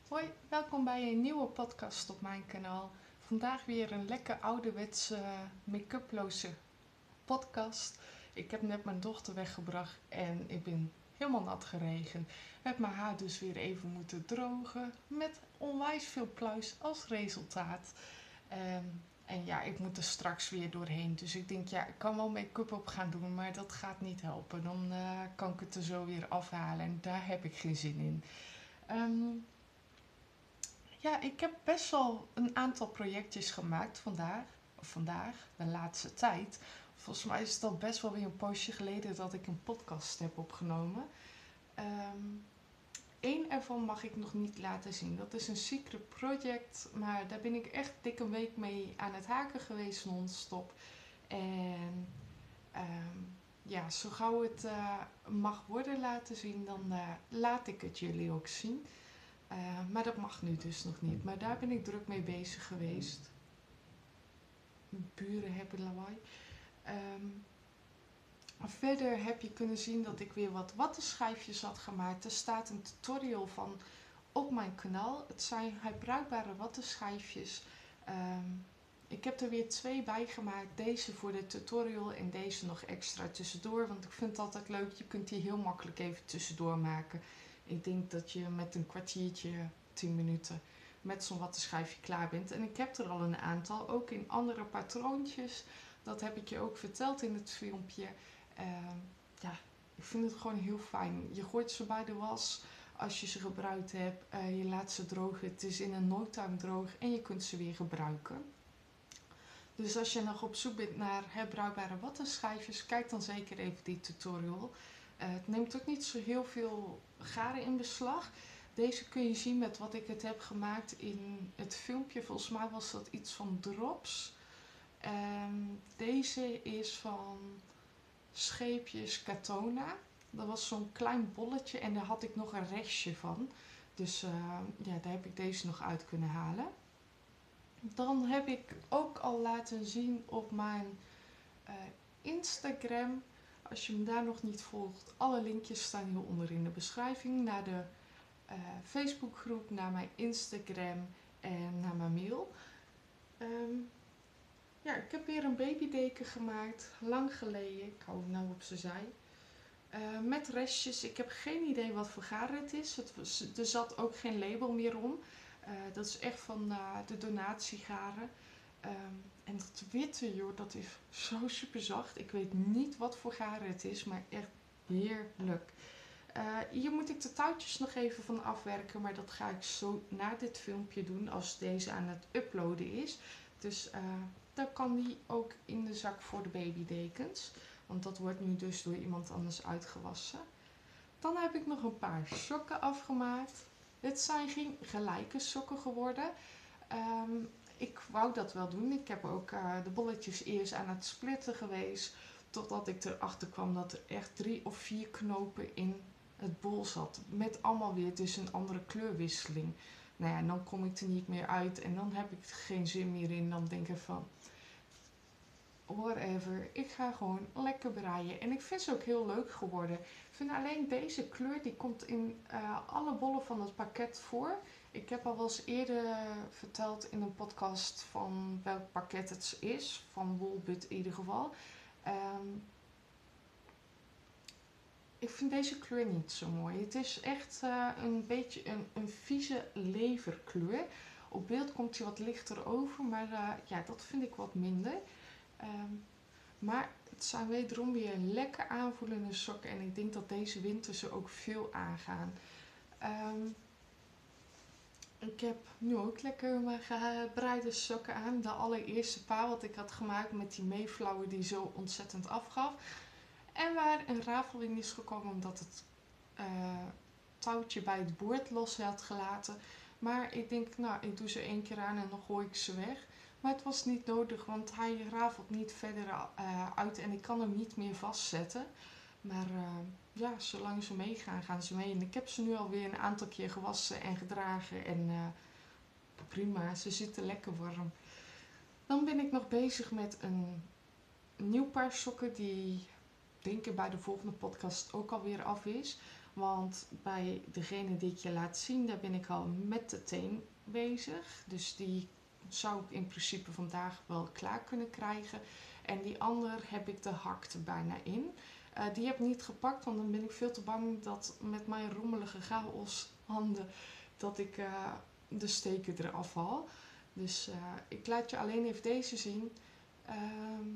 Hoi, welkom bij een nieuwe podcast op mijn kanaal. Vandaag weer een lekker ouderwetse make-uploze podcast. Ik heb net mijn dochter weggebracht en ik ben helemaal nat geregend. Heb mijn haar dus weer even moeten drogen met onwijs veel pluis als resultaat. En ja, ik moet er straks weer doorheen. Dus ik denk, ja, ik kan wel make-up op gaan doen, maar dat gaat niet helpen. Dan kan ik het er zo weer afhalen en daar heb ik geen zin in. Ehm, Ja, ik heb best wel een aantal projectjes gemaakt vandaag, de laatste tijd. Volgens mij is het al best wel weer een poosje geleden dat ik een podcast heb opgenomen. Eén ervan mag ik nog niet laten zien. Dat is een secret project, maar daar ben ik echt dik een week mee aan het haken geweest non-stop. En ehm, ja, zo gauw het mag worden laten zien, dan laat ik het jullie ook zien. Maar dat mag nu dus nog niet. Maar daar ben ik druk mee bezig geweest. Buren hebben lawaai. Verder heb je kunnen zien dat ik weer wat wattenschijfjes had gemaakt. Er staat een tutorial van op mijn kanaal. Het zijn herbruikbare wattenschijfjes. Ik heb er weer 2 bij gemaakt. Deze voor de tutorial en deze nog extra tussendoor. Want ik vind het altijd leuk. Je kunt die heel makkelijk even tussendoor maken. Ik denk dat je met een kwartiertje, 10 minuten met zo'n wattenschijfje klaar bent. En ik heb er al een aantal, ook in andere patroontjes. Dat heb ik je ook verteld in het filmpje. Ja, ik vind het gewoon heel fijn. Je gooit ze bij de was als je ze gebruikt hebt. Je laat ze drogen. Het is in een no time droog en je kunt ze weer gebruiken. Dus als je nog op zoek bent naar herbruikbare wattenschijfjes, kijk dan zeker even die tutorial. Het neemt ook niet zo heel veel garen in beslag. Deze kun je zien met wat ik het heb gemaakt in het filmpje. Volgens mij was dat iets van drops. Deze is van Scheepjes Katona. Dat was zo'n klein bolletje en daar had ik nog een restje van. Dus ja, daar heb ik deze nog uit kunnen halen. Dan heb ik ook al laten zien op mijn Instagram. Als je me daar nog niet volgt, alle linkjes staan hieronder in de beschrijving. Naar de Facebookgroep, naar mijn Instagram en naar mijn mail. Ja, ik heb weer een babydeken gemaakt, lang geleden. Ik hou hem nou op zijn zij. Met restjes. Ik heb geen idee wat voor garen het is. Er zat ook geen label meer om. Dat is echt van de donatiegaren. En dat witte, joh, dat is zo super zacht. Ik weet niet wat voor garen het is, maar echt heerlijk. Hier moet ik de touwtjes nog even van afwerken, maar dat ga ik zo na dit filmpje doen als deze aan het uploaden is. Dus dan kan die ook in de zak voor de babydekens. Want dat wordt nu dus door iemand anders uitgewassen. Dan heb ik nog een paar sokken afgemaakt. Het zijn geen gelijke sokken geworden. Ik wou dat wel doen. Ik heb ook de bolletjes eerst aan het splitten geweest. Totdat ik erachter kwam dat er echt 3 of 4 knopen in het bol zat. Met allemaal weer dus een andere kleurwisseling. Nou ja, dan kom ik er niet meer uit. En dan heb ik er geen zin meer in. Dan denk ik van, whatever. Ik ga gewoon lekker breien. En ik vind ze ook heel leuk geworden. Ik vind alleen deze kleur, die komt in alle bollen van het pakket voor. Ik heb al wel eens eerder verteld in een podcast van welk pakket het is. Van Woolbud in ieder geval. Ik vind deze kleur niet zo mooi. Het is echt een beetje een vieze leverkleur. Op beeld komt hij wat lichter over, maar ja, dat vind ik wat minder. Maar het zijn wederom weer lekker aanvoelende sokken en ik denk dat deze winter ze ook veel aangaan. Ik heb nu ook lekker mijn gebreide sokken aan. De allereerste paar wat ik had gemaakt met die Mayflower die zo ontzettend afgaf. En waar een ravel in is gekomen omdat het touwtje bij het boord los had gelaten. Maar ik denk, nou, ik doe ze 1 keer aan en dan gooi ik ze weg. Maar het was niet nodig, want hij rafelt niet verder uit en ik kan hem niet meer vastzetten. Maar ja, zolang ze meegaan, gaan ze mee. En ik heb ze nu alweer een aantal keer gewassen en gedragen. En prima, ze zitten lekker warm. Dan ben ik nog bezig met een nieuw paar sokken die denk ik bij de volgende podcast ook alweer af is. Want bij degene die ik je laat zien, daar ben ik al met de teen bezig. Dus die zou ik in principe vandaag wel klaar kunnen krijgen. En die ander heb ik de hak er bijna in. Die heb ik niet gepakt, want dan ben ik veel te bang dat met mijn rommelige chaos handen dat ik de steken eraf haal. Dus ik laat je alleen even deze zien. Ehm,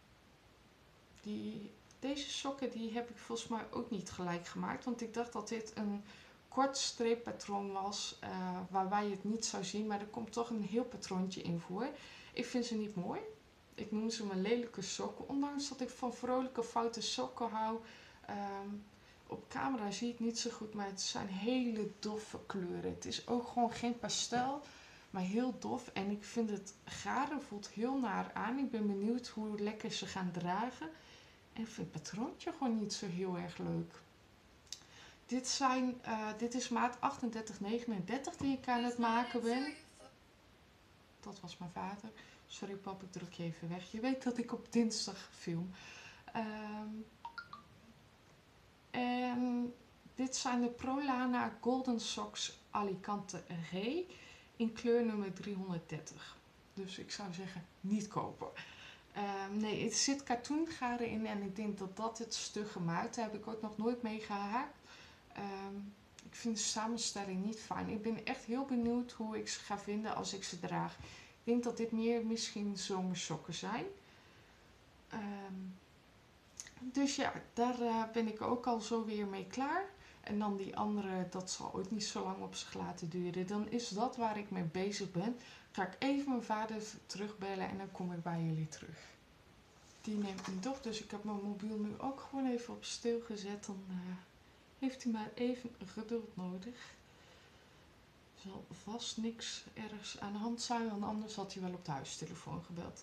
deze sokken die heb ik volgens mij ook niet gelijk gemaakt. Want ik dacht dat dit een kort streeppatroon was waarbij je het niet zou zien. Maar er komt toch een heel patroontje in voor. Ik vind ze niet mooi. Ik noem ze mijn lelijke sokken. Ondanks dat ik van vrolijke foute sokken hou. Ehm, op camera zie je het niet zo goed, maar het zijn hele doffe kleuren. Het is ook gewoon geen pastel, maar heel dof. En ik vind het garen voelt heel naar aan. Ik ben benieuwd hoe lekker ze gaan dragen. En ik vind het patroontje gewoon niet zo heel erg leuk. Dit is maat 38-39 die ik aan het maken ben. Dat was mijn vader. Sorry pap, ik druk je even weg. Je weet dat ik op dinsdag film. En dit zijn de Prolana Golden Socks Alicante G in kleur nummer 330. Dus ik zou zeggen, niet kopen. Nee, het zit katoengaren in en ik denk dat dat het stugge maakt. Daar heb ik ook nog nooit mee gehaakt. Ik vind de samenstelling niet fijn. Ik ben echt heel benieuwd hoe ik ze ga vinden als ik ze draag. Ik denk dat dit meer misschien zomersokken zijn. Dus ja, daar ben ik ook al zo weer mee klaar. En dan die andere, dat zal ook niet zo lang op zich laten duren. Dan is dat waar ik mee bezig ben. Ga ik even mijn vader terugbellen en dan kom ik bij jullie terug. Die neemt niet op, dus ik heb mijn mobiel nu ook gewoon even op stil gezet. Dan heeft hij maar even geduld nodig. Er zal vast niks ergs aan de hand zijn, want anders had hij wel op de huistelefoon gebeld.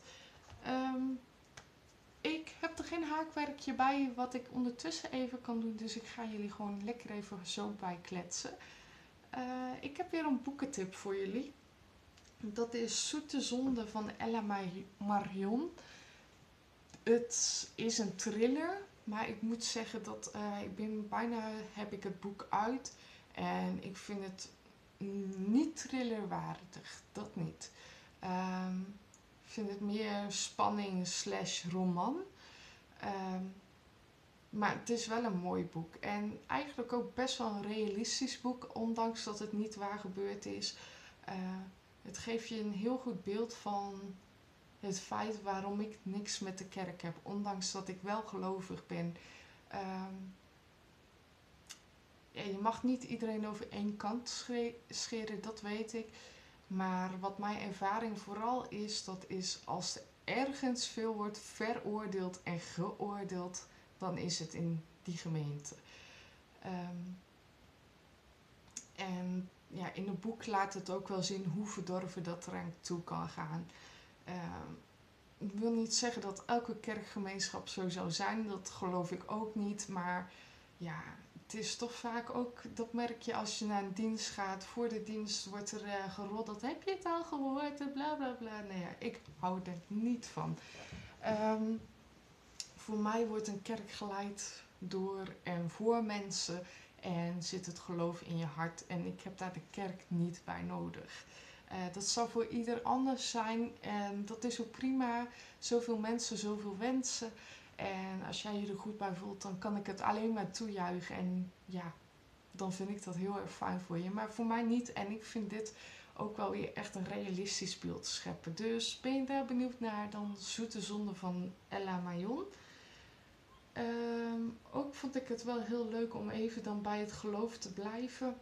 Ik heb er geen haakwerkje bij wat ik ondertussen even kan doen, dus ik ga jullie gewoon lekker even zo bij kletsen. Ik heb weer een boekentip voor jullie. Dat is Zoete Zonde van Ella Marion. Het is een thriller, maar ik moet zeggen dat bijna heb ik het boek uit en ik vind het niet thrillerwaardig, dat niet. Ik vind het meer spanning / roman. Maar het is wel een mooi boek. En eigenlijk ook best wel een realistisch boek, ondanks dat het niet waar gebeurd is. Het geeft je een heel goed beeld van het feit waarom ik niks met de kerk heb. Ondanks dat ik wel gelovig ben. Ja, je mag niet iedereen over één kant scheren, dat weet ik. Maar wat mijn ervaring vooral is, dat is als er ergens veel wordt veroordeeld en geoordeeld, dan is het in die gemeente. En ja, in het boek laat het ook wel zien hoe verdorven dat eraan toe kan gaan. Ik wil niet zeggen dat elke kerkgemeenschap zo zou zijn, dat geloof ik ook niet. Maar ja, het is toch vaak ook, dat merk je als je naar een dienst gaat. Voor de dienst wordt er geroddeld. Heb je het al gehoord? Bla bla bla. Nee, ja, ik hou er niet van. Voor mij wordt een kerk geleid door en voor mensen. En zit het geloof in je hart. En ik heb daar de kerk niet bij nodig. Dat zal voor ieder anders zijn. En dat is ook prima. Zoveel mensen, zoveel wensen. En als jij je er goed bij voelt, dan kan ik het alleen maar toejuichen. En ja, dan vind ik dat heel erg fijn voor je. Maar voor mij niet. En ik vind dit ook wel weer echt een realistisch beeld scheppen. Dus ben je daar benieuwd naar, dan Zoete Zonde van Ella Marion. Ook vond ik het wel heel leuk om even dan bij het geloof te blijven.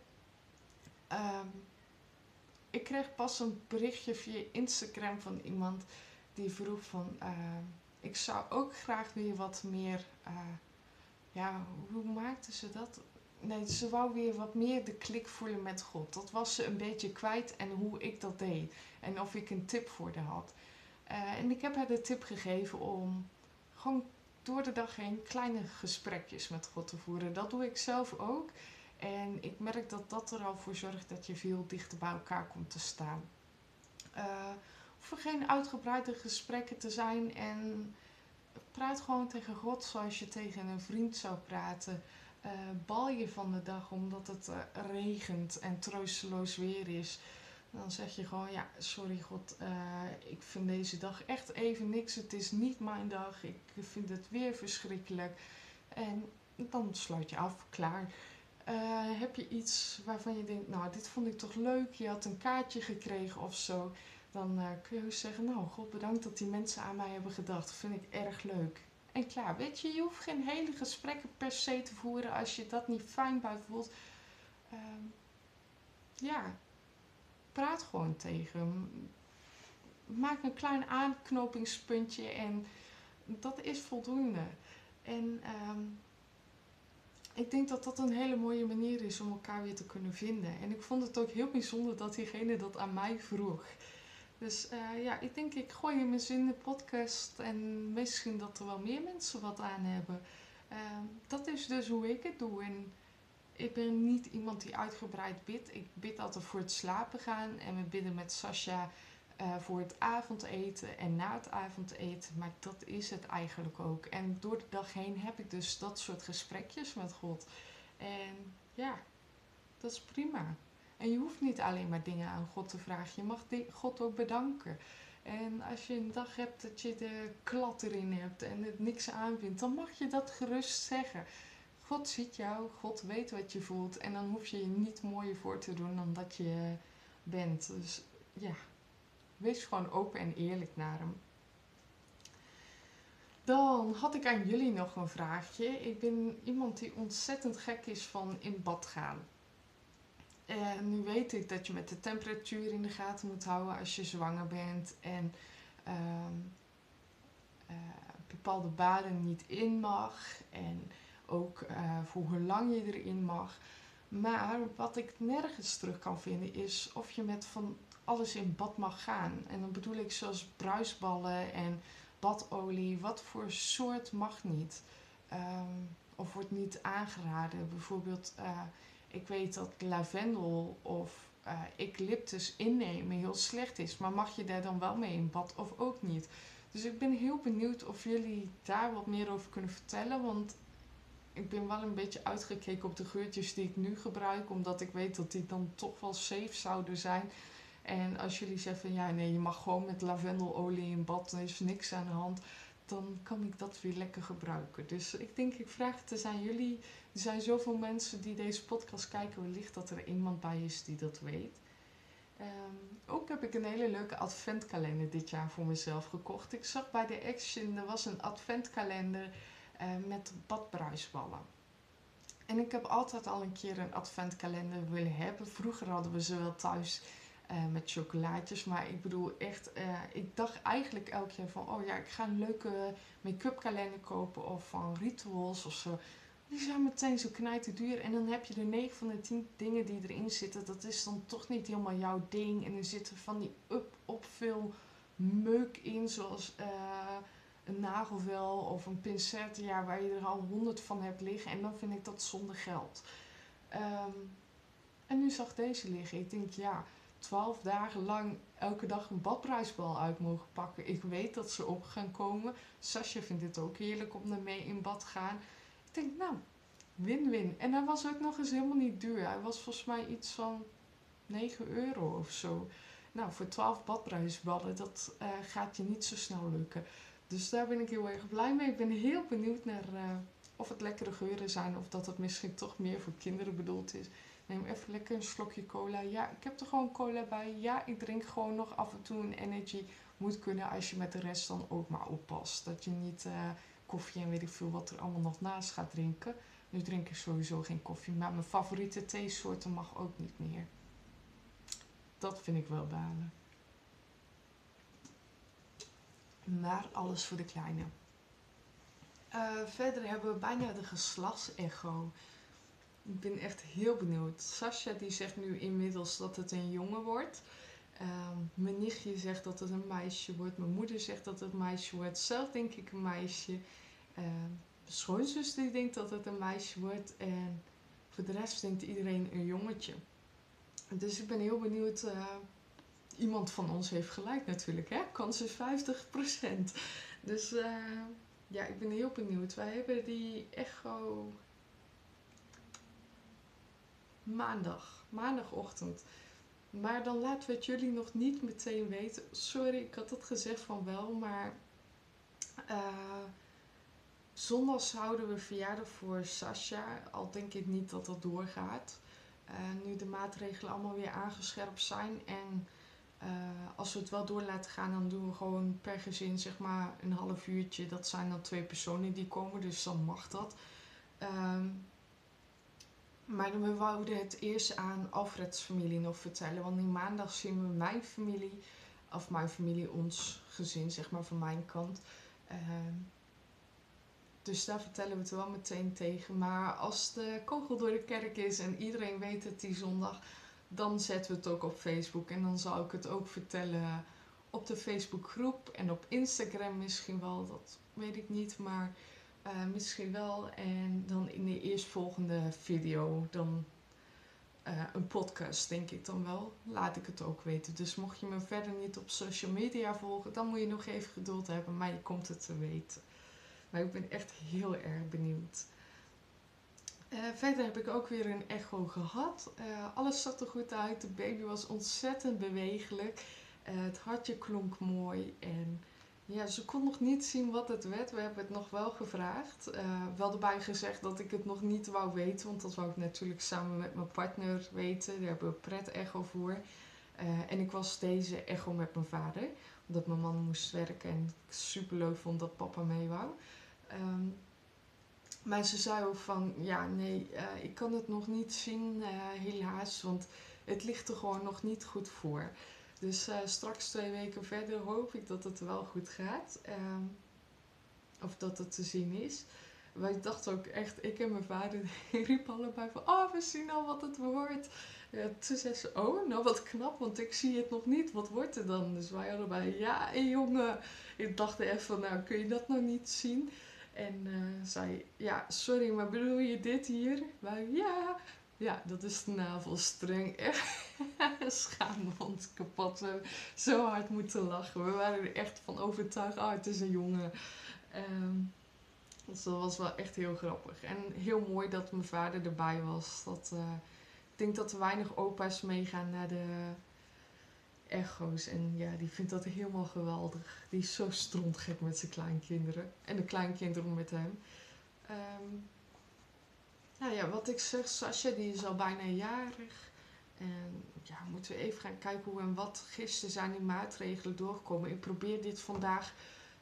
Ik kreeg pas een berichtje via Instagram van iemand die vroeg van... ik zou ook graag weer wat meer... ja, hoe maakte ze dat? Nee, ze wou weer wat meer de klik voelen met God. Dat was ze een beetje kwijt en hoe ik dat deed. En of ik een tip voor haar had. En ik heb haar de tip gegeven om gewoon door de dag heen kleine gesprekjes met God te voeren. Dat doe ik zelf ook. En ik merk dat dat er al voor zorgt dat je veel dichter bij elkaar komt te staan. Hoeven geen uitgebreide gesprekken te zijn. En praat gewoon tegen God zoals je tegen een vriend zou praten. bal je van de dag omdat het regent en troosteloos weer is. Dan zeg je gewoon, ja, sorry God, ik vind deze dag echt even niks. Het is niet mijn dag. Ik vind het weer verschrikkelijk. En dan sluit je af, klaar. Heb je iets waarvan je denkt, nou, dit vond ik toch leuk. Je had een kaartje gekregen of zo. Dan kun je ook zeggen, nou, God bedankt dat die mensen aan mij hebben gedacht. Dat vind ik erg leuk. En klaar, weet je, je hoeft geen hele gesprekken per se te voeren als je dat niet fijn bij voelt. Ehm, ja, praat gewoon tegen hem. Maak een klein aanknopingspuntje en dat is voldoende. En ik denk dat dat een hele mooie manier is om elkaar weer te kunnen vinden. En ik vond het ook heel bijzonder dat diegene dat aan mij vroeg. Dus ja, ik denk ik gooi hem eens in de podcast en misschien dat er wel meer mensen wat aan hebben. Dat is dus hoe ik het doe. En ik ben niet iemand die uitgebreid bidt. Ik bid altijd voor het slapen gaan. En we bidden met Sascha voor het avondeten en na het avondeten. Maar dat is het eigenlijk ook. En door de dag heen heb ik dus dat soort gesprekjes met God. En ja, dat is prima. En je hoeft niet alleen maar dingen aan God te vragen. Je mag God ook bedanken. En als je een dag hebt dat je de klad erin hebt en het niks aanvindt, dan mag je dat gerust zeggen. God ziet jou, God weet wat je voelt en dan hoef je je niet mooier voor te doen dan dat je bent. Dus ja, wees gewoon open en eerlijk naar hem. Dan had ik aan jullie nog een vraagje. Ik ben iemand die ontzettend gek is van in bad gaan. En nu weet ik dat je met de temperatuur in de gaten moet houden als je zwanger bent. En ehm, bepaalde baden niet in mag. En ook voor hoe lang je erin mag. Maar wat ik nergens terug kan vinden is of je met van alles in bad mag gaan. En dan bedoel ik zoals bruisballen en badolie. Wat voor soort mag niet? Of wordt niet aangeraden. Bijvoorbeeld, ik weet dat lavendel of eucalyptus innemen heel slecht is. Maar mag je daar dan wel mee in bad of ook niet? Dus ik ben heel benieuwd of jullie daar wat meer over kunnen vertellen. Want ik ben wel een beetje uitgekeken op de geurtjes die ik nu gebruik. Omdat ik weet dat die dan toch wel safe zouden zijn. En als jullie zeggen van ja, nee, je mag gewoon met lavendelolie in bad, er is niks aan de hand. Dan kan ik dat weer lekker gebruiken. Dus ik denk, ik vraag het eens aan jullie. Er zijn zoveel mensen die deze podcast kijken. Wellicht dat er iemand bij is die dat weet. Ook heb ik een hele leuke adventkalender dit jaar voor mezelf gekocht. Ik zag bij de Action, er was een adventkalender met badbruisballen. En ik heb altijd al een keer een adventkalender willen hebben. Vroeger hadden we ze wel thuis met chocolaatjes. Maar ik bedoel echt, ik dacht eigenlijk elk jaar van, oh ja, ik ga een leuke make-up kalender kopen of van Rituals of zo. Die zijn meteen zo knijterduur. En dan heb je de 9 van de 10 dingen die erin zitten. Dat is dan toch niet helemaal jouw ding. En er zitten van die op veel meuk in. Zoals een nagelvel of een pincet. Ja, waar je er al 100 van hebt liggen. En dan vind ik dat zonde geld. En nu zag deze liggen. Ik denk, ja, 12 dagen lang elke dag een badbruisbal uit mogen pakken. Ik weet dat ze op gaan komen. Sascha vindt het ook heerlijk om ermee in bad te gaan. Ik denk, nou, win-win. En hij was ook nog eens helemaal niet duur. Hij was volgens mij iets van 9 euro of zo. Nou, voor 12 badbruisballen, dat gaat je niet zo snel lukken. Dus daar ben ik heel erg blij mee. Ik ben heel benieuwd naar of het lekkere geuren zijn. Of dat het misschien toch meer voor kinderen bedoeld is. Neem even lekker een slokje cola. Ja, ik heb er gewoon cola bij. Ja, ik drink gewoon nog af en toe een energy. Moet kunnen als je met de rest dan ook maar oppast. Dat je niet koffie en weet ik veel wat er allemaal nog naast gaat drinken. Nu drink ik sowieso geen koffie. Maar mijn favoriete theesoorten mag ook niet meer. Dat vind ik wel balen. Maar alles voor de kleine. Verder hebben we bijna de geslachtsecho. Ik ben echt heel benieuwd. Sascha die zegt nu inmiddels dat het een jongen wordt. Mijn nichtje zegt dat het een meisje wordt. Mijn moeder zegt dat het een meisje wordt. Zelf denk ik een meisje. Mijn schoonzus die denkt dat het een meisje wordt. En voor de rest denkt iedereen een jongetje. Dus ik ben heel benieuwd. Iemand van ons heeft gelijk natuurlijk. Hè? Kans is 50%. Dus ja, ik ben heel benieuwd. Wij hebben die echo maandagochtend. Maar dan laten we het jullie nog niet meteen weten. Sorry, ik had het gezegd van wel, maar zondags houden we verjaardag voor Sasha. Al denk ik niet dat dat doorgaat. Nu de maatregelen allemaal weer aangescherpt zijn. En als we het wel door laten gaan, dan doen we gewoon per gezin zeg maar een half uurtje. Dat zijn dan 2 personen die komen, dus dan mag dat. Maar we wouden het eerst aan Alfreds familie nog vertellen. Want in maandag zien we mijn familie, of mijn familie, ons gezin, zeg maar van mijn kant. Dus daar vertellen we het wel meteen tegen. Maar als de kogel door de kerk is en iedereen weet het die zondag, dan zetten we het ook op Facebook. En dan zal ik het ook vertellen op de Facebookgroep en op Instagram misschien wel. Dat weet ik niet, maar misschien wel. En dan in de eerstvolgende video, dan een podcast denk ik dan wel. Laat ik het ook weten. Dus mocht je me verder niet op social media volgen, dan moet je nog even geduld hebben. Maar je komt het te weten. Maar ik ben echt heel erg benieuwd. Verder heb ik ook weer een echo gehad. Alles zag er goed uit. De baby was ontzettend bewegelijk. Het hartje klonk mooi. En ja, ze kon nog niet zien wat het werd. We hebben het nog wel gevraagd. Wel erbij gezegd dat ik het nog niet wou weten. Want dat wou ik natuurlijk samen met mijn partner weten. Daar hebben we pret-echo voor. En ik was deze echo met mijn vader. Omdat mijn man moest werken. En ik super leuk vond dat papa mee wou. Maar ze zei ook van, ja nee, ik kan het nog niet zien helaas, want het ligt er gewoon nog niet goed voor. Dus straks 2 weken verder hoop ik dat het wel goed gaat. Of dat het te zien is. Wij dachten ook echt, ik en mijn vader die riepen allebei van, oh we zien al wat het wordt. Toen zei ze, oh nou wat knap, want ik zie het nog niet, wat wordt er dan? Dus wij allebei, ja jongen. Ik dacht even van, nou kun je dat nog niet zien? En zei, ja, sorry, maar bedoel je dit hier? Wij, ja. Ja, dat is de navelstreng. Echt, schaamde ons kapot. We hebben zo hard moeten lachen. We waren er echt van overtuigd, oh, het is een jongen. Dus dat was wel echt heel grappig. En heel mooi dat mijn vader erbij was. Ik denk dat er weinig opa's meegaan naar de echo's. En ja, die vindt dat helemaal geweldig. Die is zo strontgek met zijn kleinkinderen. En de kleinkinderen met hem. Nou ja, wat ik zeg, Sasha die is al bijna jarig. En ja, moeten we even gaan kijken hoe en wat. Gisteren zijn die maatregelen doorgekomen. Ik probeer dit vandaag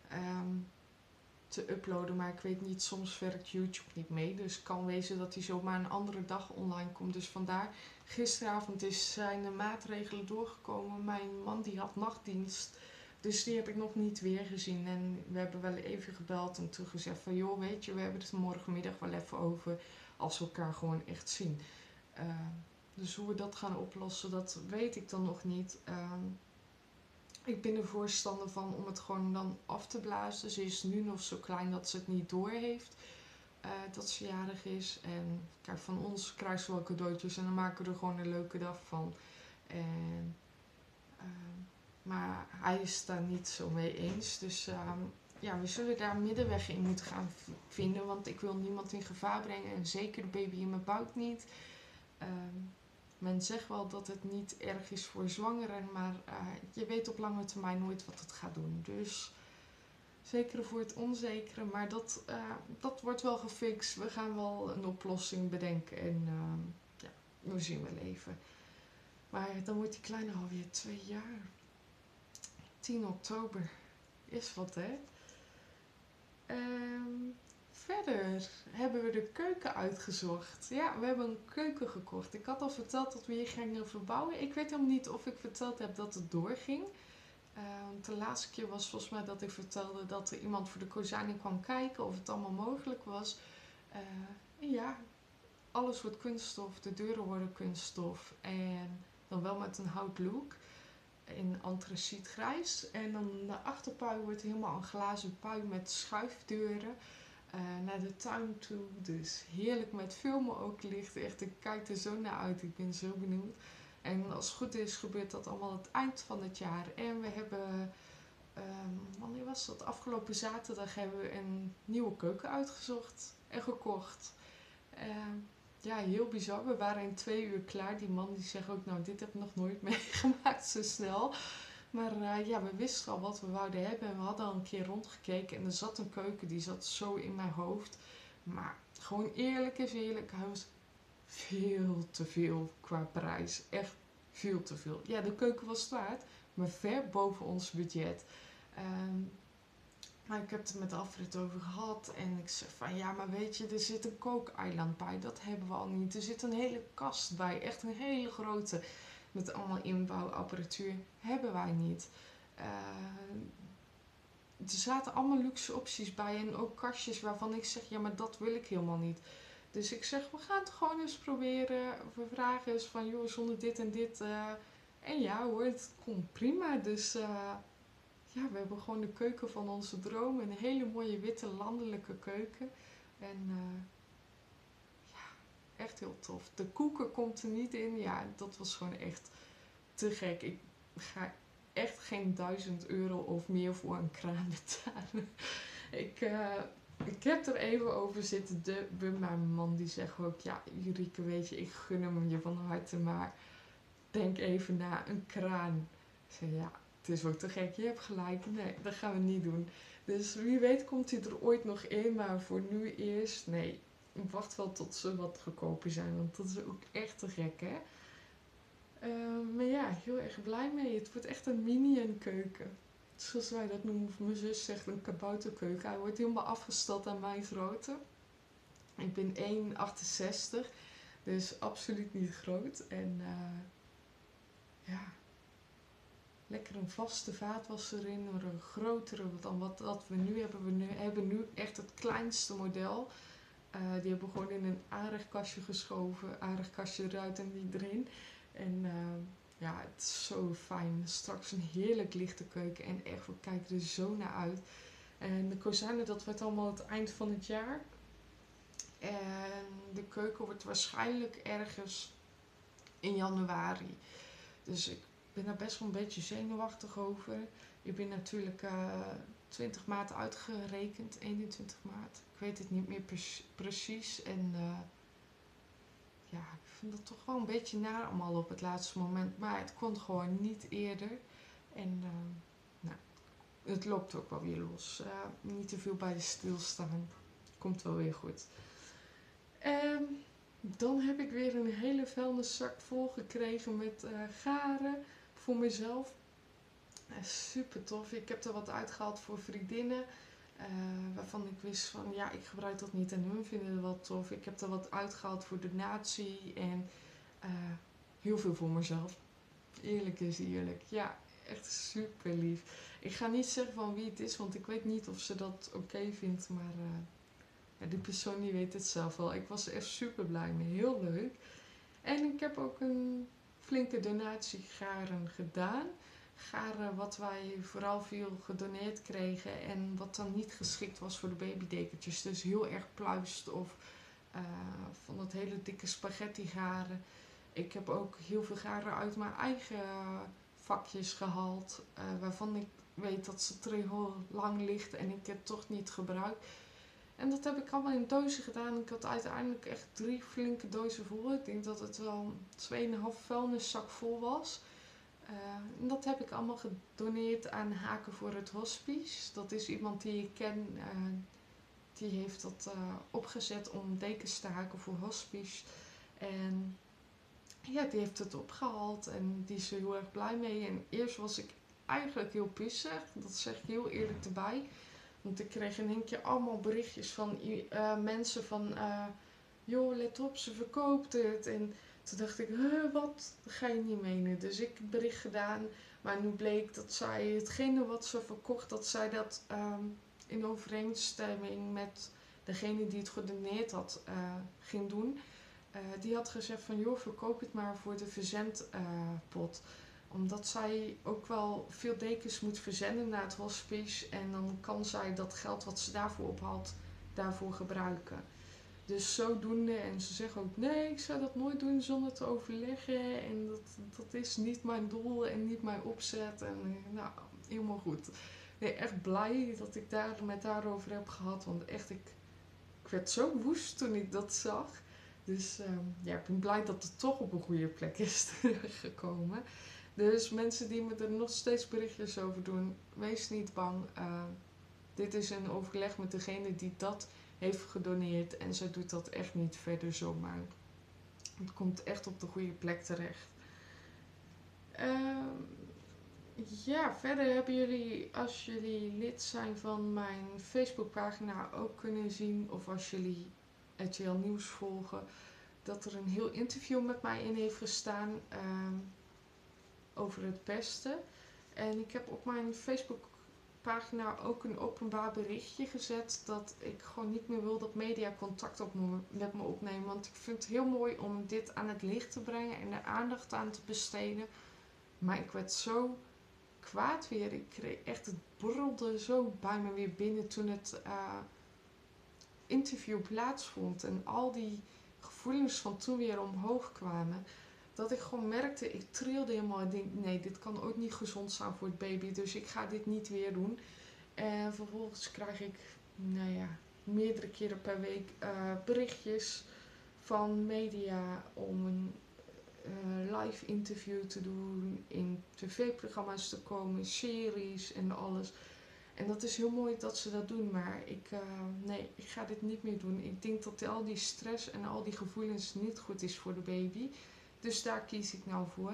te uploaden, maar ik weet niet, soms werkt YouTube niet mee. Dus het kan wezen dat hij zomaar een andere dag online komt. Dus vandaar, gisteravond zijn de maatregelen doorgekomen. Mijn man die had nachtdienst, dus die heb ik nog niet weer gezien. En we hebben wel even gebeld en toen gezegd van, joh weet je, we hebben het morgenmiddag wel even over als we elkaar gewoon echt zien. Dus hoe we dat gaan oplossen, dat weet ik dan nog niet. Ik ben er voorstander van om het gewoon dan af te blazen. Ze is nu nog zo klein dat ze het niet doorheeft dat ze jarig is. En kijk, van ons krijgt ze wel cadeautjes en dan maken we er gewoon een leuke dag van. En, maar hij is het daar niet zo mee eens. Dus ja, we zullen daar een middenweg in moeten gaan vinden. Want ik wil niemand in gevaar brengen. En zeker de baby in mijn buik niet. Men zegt wel dat het niet erg is voor zwangeren, maar je weet op lange termijn nooit wat het gaat doen. Dus zeker voor het onzekere, maar dat wordt wel gefixt. We gaan wel een oplossing bedenken en ja, we zien wel even. Maar dan wordt die kleine alweer 2 jaar. 10 oktober is wat, hè? Verder hebben we de keuken uitgezocht. Ja, we hebben een keuken gekocht. Ik had al verteld dat we hier gingen verbouwen. Ik weet helemaal niet of ik verteld heb dat het doorging. De laatste keer was volgens mij dat ik vertelde dat er iemand voor de kozijnen kwam kijken of het allemaal mogelijk was. Ja, alles wordt kunststof. De deuren worden kunststof. En dan wel met een houtlook. In antracietgrijs. En dan de achterpui wordt helemaal een glazen pui met schuifdeuren. Naar de tuin toe. Dus heerlijk met filmen ook licht. Echt, ik kijk er zo naar uit. Ik ben zo benieuwd. En als het goed is gebeurt dat allemaal het eind van het jaar. En we hebben, wanneer was dat? Afgelopen zaterdag hebben we een nieuwe keuken uitgezocht en gekocht. Ja, heel bizar. We waren in 2 uur klaar. Die man die zegt ook, nou dit heb ik nog nooit meegemaakt zo snel. Maar ja, we wisten al wat we wouden hebben. En we hadden al een keer rondgekeken. En er zat een keuken, die zat zo in mijn hoofd. Maar gewoon eerlijk is eerlijk, hij was veel te veel qua prijs. Echt veel te veel. Ja, de keuken was het waard, maar ver boven ons budget. Ehm, maar ik heb het er met Alfred over gehad. En ik zeg van, ja, maar weet je, er zit een kookeiland bij. Dat hebben we al niet. Er zit een hele kast bij. Echt een hele grote. Met allemaal inbouwapparatuur. Hebben wij niet. Uh, er zaten allemaal luxe opties bij. En ook kastjes waarvan ik zeg, ja, maar dat wil ik helemaal niet. Dus ik zeg, we gaan het gewoon eens proberen. We vragen eens van, joh, zonder dit en dit. En ja hoor, het komt prima. Dus ja, we hebben gewoon de keuken van onze droom. Een hele mooie witte landelijke keuken. En ja, echt heel tof. De koeken komt er niet in. Ja, dat was gewoon echt te gek. Ik ga echt geen 1.000 euro of meer voor een kraan betalen. Ik, ik heb er even over zitten dubben. Maar mijn man die zegt ook, ja Jurike, weet je, ik gun hem je van harte. Maar denk even na, een kraan. Ik zei, ja, het is ook te gek, je hebt gelijk. Nee, dat gaan we niet doen. Dus wie weet komt hij er ooit nog in. Maar voor nu eerst, nee. Ik wacht wel tot ze wat goedkoper zijn. Want dat is ook echt te gek, hè. Maar ja, heel erg blij mee. Het wordt echt een minion keuken. Zoals wij dat noemen. Of mijn zus zegt een kabouterkeuken. Hij wordt helemaal afgesteld aan mijn grootte. Ik ben 1,68. Dus absoluut niet groot. En ja, lekker een vaste vaatwasser erin. Maar een grotere dan wat we nu hebben. We hebben nu echt het kleinste model. Die hebben we gewoon in een aanrechtkastje geschoven. Aanrechtkastje eruit en die erin. En ja, het is zo fijn. Straks een heerlijk lichte keuken. En echt, we kijken er zo naar uit. En de kozijnen, dat wordt allemaal het eind van het jaar. En de keuken wordt waarschijnlijk ergens in januari. Dus ik ben daar best wel een beetje zenuwachtig over. Ik ben natuurlijk 20 maart uitgerekend. 21 maart. Ik weet het niet meer precies. En ja, ik vind dat toch wel een beetje naar allemaal op het laatste moment. Maar het kon gewoon niet eerder. En nou, het loopt ook wel weer los. Niet te veel bij de stilstaan. Komt wel weer goed. Dan heb ik weer een hele vuilniszak vol gekregen met garen voor mezelf. Super tof. Ik heb er wat uitgehaald voor vriendinnen. Waarvan ik wist van ja, ik gebruik dat niet en hun vinden het wel tof. Ik heb er wat uitgehaald voor donatie en heel veel voor mezelf. Eerlijk is eerlijk. Ja, echt super lief. Ik ga niet zeggen van wie het is, want ik weet niet of ze dat oké vindt. Maar ja, die persoon die weet het zelf wel. Ik was er echt super blij mee. Heel leuk. En ik heb ook een flinke donatie garen gedaan. Garen wat wij vooral veel gedoneerd kregen en wat dan niet geschikt was voor de babydekentjes. Dus heel erg pluist of van dat hele dikke spaghetti garen. Ik heb ook heel veel garen uit mijn eigen vakjes gehaald. Waarvan ik weet dat ze er heel lang ligt en ik het toch niet gebruik. En dat heb ik allemaal in dozen gedaan. Ik had uiteindelijk echt 3 flinke dozen vol. Ik denk dat het wel 2,5 vuilniszak vol was. En dat heb ik allemaal gedoneerd aan Haken voor het Hospice. Dat is iemand die ik ken. Die heeft dat opgezet om dekens te haken voor hospice. En ja, die heeft het opgehaald. En die is er heel erg blij mee. En eerst was ik eigenlijk heel pissig. Dat zeg ik heel eerlijk erbij. Want ik kreeg in één keer allemaal berichtjes van mensen van... joh, let op, ze verkoopt het. En toen dacht ik, wat? Dat ga je niet menen. Dus ik heb bericht gedaan. Maar nu bleek dat zij hetgene wat ze verkocht, dat zij dat in overeenstemming met degene die het gedoneerd had, ging doen. Die had gezegd van, joh, verkoop het maar voor de verzendpot. Omdat zij ook wel veel dekens moet verzenden naar het hospice. En dan kan zij dat geld wat ze daarvoor ophaalt, daarvoor gebruiken. Dus zodoende, en ze zeggen ook, nee, ik zou dat nooit doen zonder te overleggen. En dat is niet mijn doel en niet mijn opzet. En nou, helemaal goed. Nee, echt blij dat ik daar met daarover heb gehad. Want echt, ik werd zo woest toen ik dat zag. Dus ja, ik ben blij dat het toch op een goede plek is gekomen. Dus mensen die me er nog steeds berichtjes over doen, wees niet bang. Dit is een overleg met degene die dat heeft gedoneerd. En zij doet dat echt niet verder zomaar. Het komt echt op de goede plek terecht. Ehm, ja, verder hebben jullie, als jullie lid zijn van mijn Facebookpagina, ook kunnen zien, of als jullie RTL Nieuws volgen, dat er een heel interview met mij in heeft gestaan over het pesten. En ik heb op mijn Facebookpagina ook een openbaar berichtje gezet dat ik gewoon niet meer wil dat media contact met me opnemen. Want ik vind het heel mooi om dit aan het licht te brengen en er aandacht aan te besteden. Maar ik werd zo kwaad weer. Ik kreeg echt, het borrelde zo bij me weer binnen toen het interview plaatsvond. En al die gevoelens van toen weer omhoog kwamen. Dat ik gewoon merkte, ik trilde helemaal. Ik denk, nee, dit kan ook niet gezond zijn voor het baby. Dus ik ga dit niet weer doen. En vervolgens krijg ik, nou ja, meerdere keren per week berichtjes van media om een live interview te doen, in tv-programma's te komen, series en alles. En dat is heel mooi dat ze dat doen, maar nee, ik ga dit niet meer doen. Ik denk dat al die stress en al die gevoelens niet goed is voor de baby. Dus daar kies ik nou voor.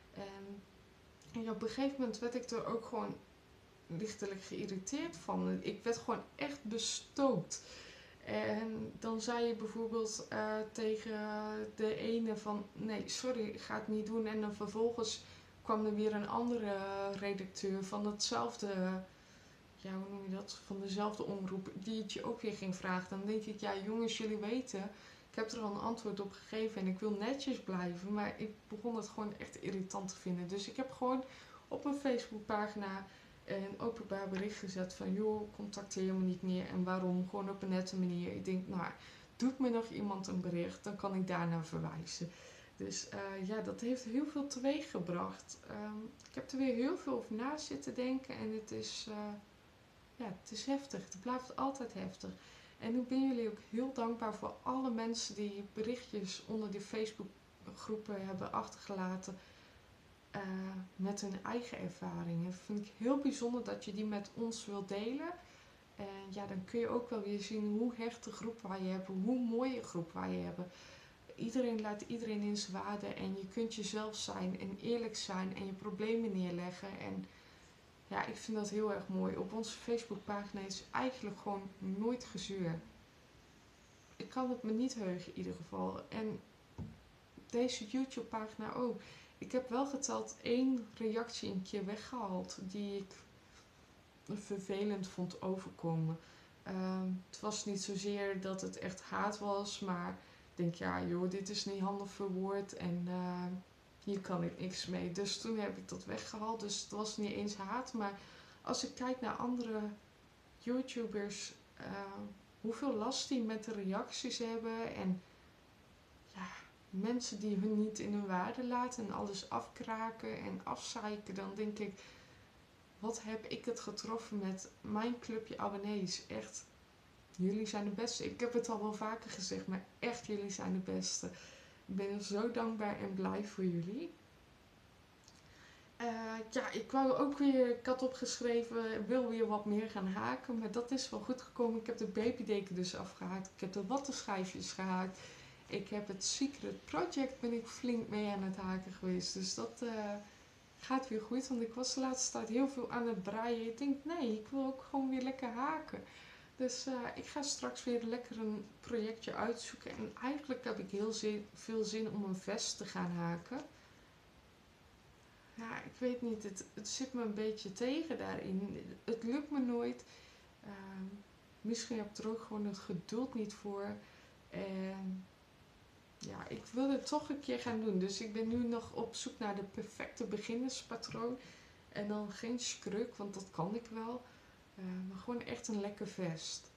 En ja, op een gegeven moment werd ik er ook gewoon lichtelijk geïrriteerd van. Ik werd gewoon echt bestookt. En dan zei je bijvoorbeeld tegen de ene van, nee, sorry, ik ga het niet doen. En dan vervolgens kwam er weer een andere redacteur van hetzelfde, ja, hoe noem je dat, van dezelfde omroep, die het je ook weer ging vragen. Dan denk ik, ja jongens, jullie weten, ik heb er al een antwoord op gegeven en ik wil netjes blijven. Maar ik begon het gewoon echt irritant te vinden. Dus ik heb gewoon op mijn Facebookpagina een openbaar bericht gezet van, joh, contacteer me niet meer. En waarom? Gewoon op een nette manier. Ik denk, nou, doet me nog iemand een bericht, dan kan ik daarnaar verwijzen. Dus ja, dat heeft heel veel teweeg gebracht. Ik heb er weer heel veel over na zitten denken en het is, ja, het is heftig. Het blijft altijd heftig. En ik ben jullie ook heel dankbaar voor alle mensen die berichtjes onder die Facebookgroepen hebben achtergelaten met hun eigen ervaringen. Dat vind ik heel bijzonder dat je die met ons wilt delen. En ja, dan kun je ook wel weer zien hoe hechte groep wij hebben, hoe mooie groep wij hebben. Iedereen laat iedereen in zijn waarde en je kunt jezelf zijn en eerlijk zijn en je problemen neerleggen. En ja, ik vind dat heel erg mooi. Op onze Facebookpagina is eigenlijk gewoon nooit gezeur. Ik kan het me niet heugen in ieder geval. En deze YouTube-pagina ook. Ik heb wel geteld 1 reactie een keer weggehaald die ik vervelend vond overkomen. Het was niet zozeer dat het echt haat was, maar ik denk, ja joh, dit is niet handig verwoord en hier kan ik niks mee. Dus toen heb ik dat weggehaald. Dus het was niet eens haat, maar als ik kijk naar andere YouTubers, hoeveel last die met de reacties hebben en ja, mensen die hun niet in hun waarde laten en alles afkraken en afzeiken, dan denk ik, wat heb ik het getroffen met mijn clubje abonnees. Echt, jullie zijn de beste. Ik heb het al wel vaker gezegd, maar echt, jullie zijn de beste. Ik ben zo dankbaar en blij voor jullie. Ja, ik wou ook weer, ik had opgeschreven, wil weer wat meer gaan haken, maar dat is wel goed gekomen. Ik heb de babydeken dus afgehaakt. Ik heb de wattenschijfjes gehaakt. Ik heb het Secret Project, ben ik flink mee aan het haken geweest. Dus dat gaat weer goed, want ik was de laatste tijd heel veel aan het breien. Ik denk, nee, ik wil ook gewoon weer lekker haken. Dus ik ga straks weer lekker een projectje uitzoeken. En eigenlijk heb ik heel veel zin om een vest te gaan haken. Ja, ik weet niet, het zit me een beetje tegen daarin. Het lukt me nooit. Misschien heb ik er ook gewoon het geduld niet voor. En ja, ik wil het toch een keer gaan doen. Dus ik ben nu nog op zoek naar de perfecte beginnerspatroon. En dan geen skruk, want dat kan ik wel. Maar gewoon echt een lekker vest.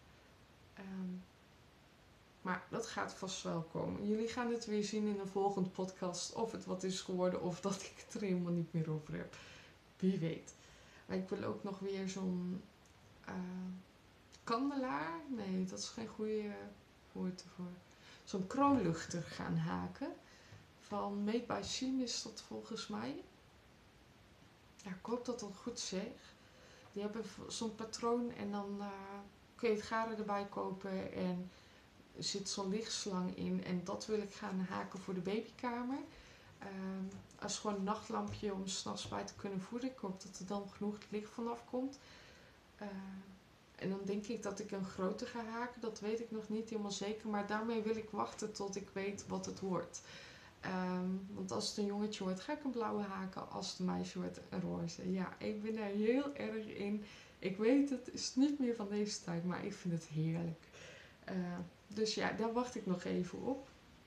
Maar dat gaat vast wel komen. Jullie gaan het weer zien in een volgende podcast. Of het wat is geworden of dat ik het er helemaal niet meer over heb. Wie weet. Maar ik wil ook nog weer zo'n kandelaar. Nee, dat is geen goede woord ervoor. zo'n kroonluchter gaan haken. Van Made by Shein is dat volgens mij. Ja, ik hoop dat dat goed zeg. Die hebben zo'n patroon en dan kun je het garen erbij kopen en er zit zo'n lichtslang in. En dat wil ik gaan haken voor de babykamer. Als gewoon een nachtlampje om 's nachts bij te kunnen voeden. Ik hoop dat er dan genoeg licht vanaf komt. En dan denk ik dat ik een grote ga haken. Dat weet ik nog niet helemaal zeker. Maar daarmee wil ik wachten tot ik weet wat het wordt. Want als het een jongetje wordt, ga ik een blauwe haken. Als het een meisje wordt, een roze. Ja, ik ben daar heel erg in. Ik weet, het is niet meer van deze tijd, maar ik vind het heerlijk. Dus ja, daar wacht ik nog even op.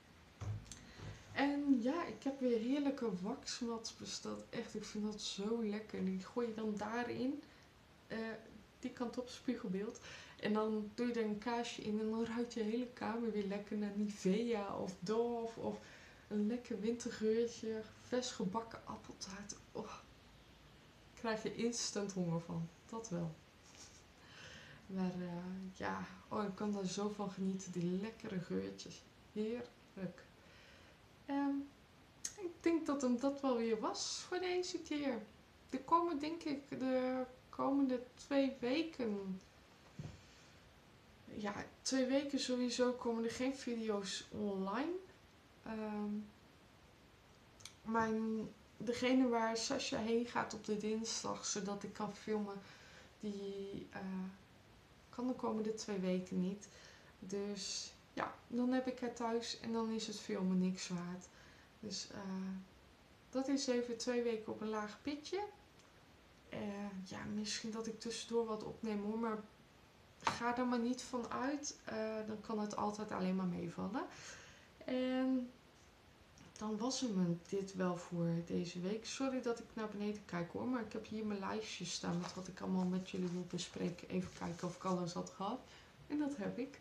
En ja, ik heb weer heerlijke waxmats besteld. Echt, ik vind dat zo lekker. Die gooi je dan daarin. Die kant op spiegelbeeld. En dan doe je er een kaasje in en dan ruikt je hele kamer weer lekker naar Nivea of Dove of een lekker wintergeurtje, vers gebakken appeltaart. Oh, krijg je instant honger van. Dat wel. Maar ja, oh, ik kan daar zo van genieten. Die lekkere geurtjes. Heerlijk. Ik denk dat hem dat wel weer was voor deze keer. Er komen denk ik de komende 2 weken. Ja, 2 weken sowieso komen er geen video's online. Degene waar Sascha heen gaat op de dinsdag, zodat ik kan filmen, die kan de komende 2 weken niet. Dus ja, dan heb ik haar thuis en dan is het filmen niks waard. Dus dat is even 2 weken op een laag pitje. Ja, misschien dat ik tussendoor wat opneem hoor, maar ga er maar niet van uit. Dan kan het altijd alleen maar meevallen. En dan was hem dit wel voor deze week. Sorry dat ik naar beneden kijk hoor, maar ik heb hier mijn lijstje staan met wat ik allemaal met jullie wil bespreken. Even kijken of ik alles had gehad. En dat heb ik.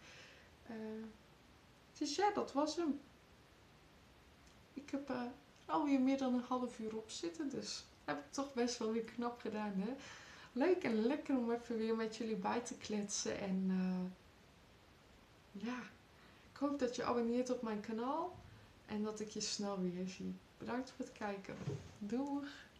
Dus ja, dat was hem. Ik heb alweer meer dan een half uur op zitten, dus heb ik toch best wel weer knap gedaan, hè. Leuk en lekker om even weer met jullie bij te kletsen. En ja, ik hoop dat je abonneert op mijn kanaal. En dat ik je snel weer zie. Bedankt voor het kijken. Doeg!